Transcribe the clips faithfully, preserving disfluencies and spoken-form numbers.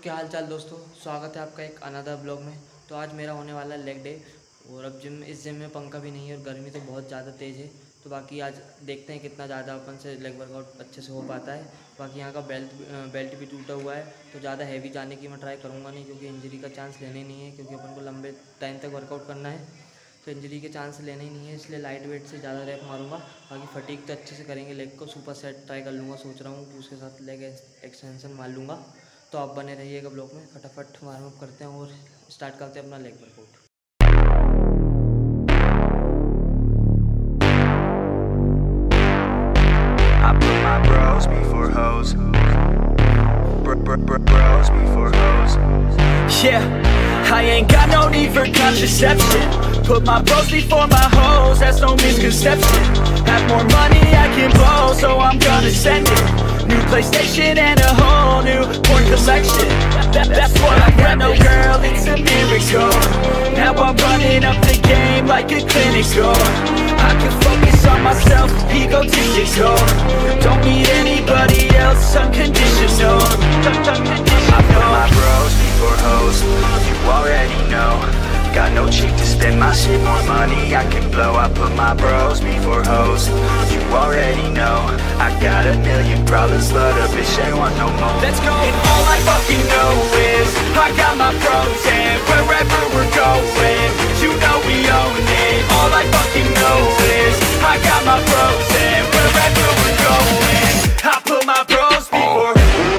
क्या हाल चाल दोस्तों, स्वागत है आपका एक अनदर ब्लॉग में। तो आज मेरा होने वाला है लेग डे और अब जिम इस जिम में पंखा भी नहीं है और गर्मी तो बहुत ज़्यादा तेज़ है। तो बाकी आज देखते हैं कितना ज़्यादा अपन से लेग वर्कआउट अच्छे से हो पाता है। बाकी यहाँ का बेल्ट बेल्ट भी टूटा हुआ है तो ज़्यादा हैवी जाने की मैं ट्राई करूँगा नहीं, क्योंकि इंजरी का चांस लेने ही नहीं है, क्योंकि अपन को लंबे टाइम तक वर्कआउट करना है तो इंजरी के चांस लेने ही नहीं है। इसलिए लाइट वेट से ज़्यादा रैप मारूंगा। बाकी फटीक तो अच्छे से करेंगे, लेग को सुपर सेट ट्राई कर लूँगा। सोच रहा हूँ कि उसके साथ लेग एक्सटेंशन मार लूँगा। तो आप बने रहिएगा ब्लॉग में। फटाफट वार्म अप करते हैं और स्टार्ट करते हैं अपना leg workout. I put my bros before hoes. Br br br bros before hoes. Yeah, I ain't got no need for contraception. Put my bros before my hoes, that's no misconception. Have more money I can blow, so I'm gonna send it. New PlayStation and a whole new porn collection. That, that's what I got, no girl, it's a miracle. Now I'm running up the game like a clinical. I can focus on myself, egotistical. Don't need anybody else, unconditional. I put my bros before hoes. You already know. Got no cheek to spend my shit, more money I can blow. I put my bros before hoes. You already know. I got a million problems, but a bitch ain't want no more. Let's go! And all I fucking know is I got my bros, and wherever we're going, you know we own it. All I fucking know is I got my bros, and wherever we're going, I put my bros before.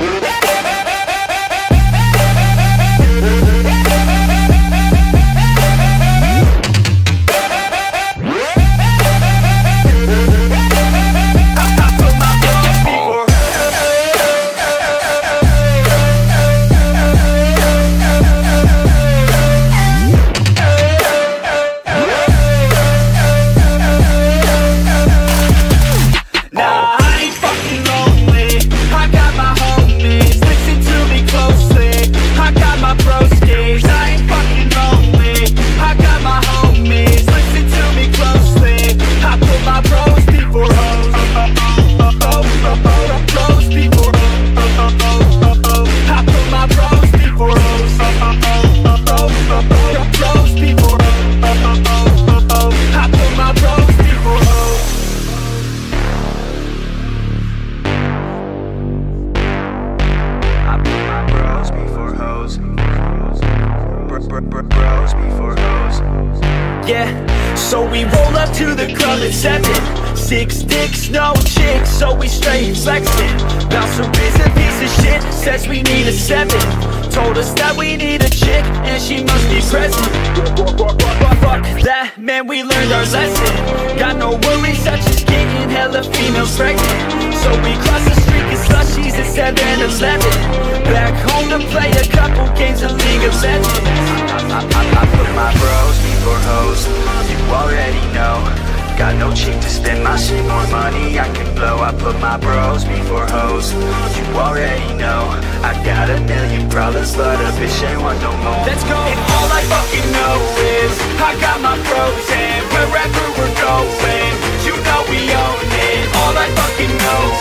Yeah, so we roll up to the club at seven. Six dicks, no chicks, so we straight flexing. Bouncer is a piece of shit, says we need a seven. Told us that we need a chick, and she must be present. Fuck that, man, we learned our lesson. Got no worries such as getting hella females pregnant. So we cross the street, get slushies at seven eleven. Back home to play a couple games of League of Legends. I, I, I put my bros before hoes. You already know. Got no cheek to spend my shit, more money I can blow. I put my bros before hoes. You already know. I got a million problems, but a bitch ain't want no more. Let's go! And all I fucking know is I got my bros, and wherever we're going, you know we own it. All I fucking know